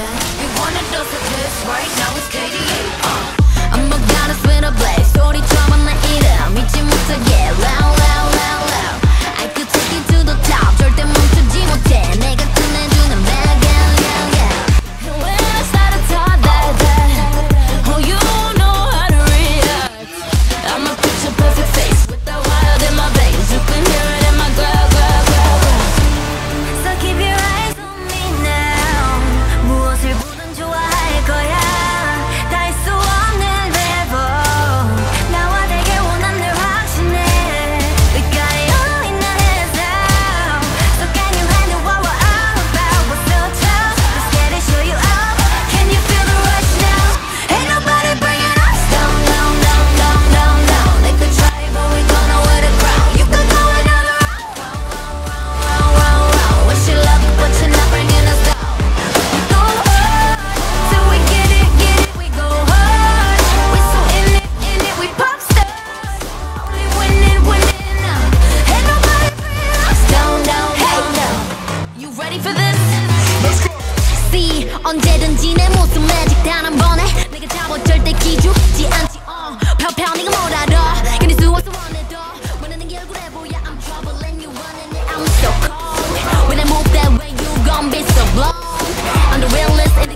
You wanna dose of this right now it's KDA. I'm a goddess with a blaze. 소리처럼 나 이름 믿지 못하게 loud loud loud loud. I could take you to the top. 절대 멈추지 못해. 내가 끝내주는 bad yeah yeah yeah. When I start to talk that oh you know how to react. I'm a picture perfect face with that wild in my veins. You can hear it in my glow glow glow glow. So keep your eyes on me now. 무엇을 보든 좋아할 거야. 다 할 수 없는 level. 나와 되길 원한 늘 확신해. We got it all in our hands now. So can you handle what we're all about? What's so tough? Let's get it, show you out. Can you feel the rush now? Ain't nobody bringing us down, down, down, down, down, down. They could try, but we gonna wear the crown. You could go another round, round, round, round. Wish you luck, but you're not bringing us down. We go hard till we get it, we go hard. We so in it, we pop stars. Only winning, winning now. Ain't nobody bringing us down, down, down, down. You ready for this? Let's go. See, 언제든지 내 모습 매직 단 한 번에 내가 잡아 절대 기죽지 않지. 펴펴 네가 뭘 알아? 견딜 수 없어 원해도 원하는 게 얼굴에 보여. I'm trouble and you running it. I'm so cold. When I move that way, you gon' be so blown. I'm the realest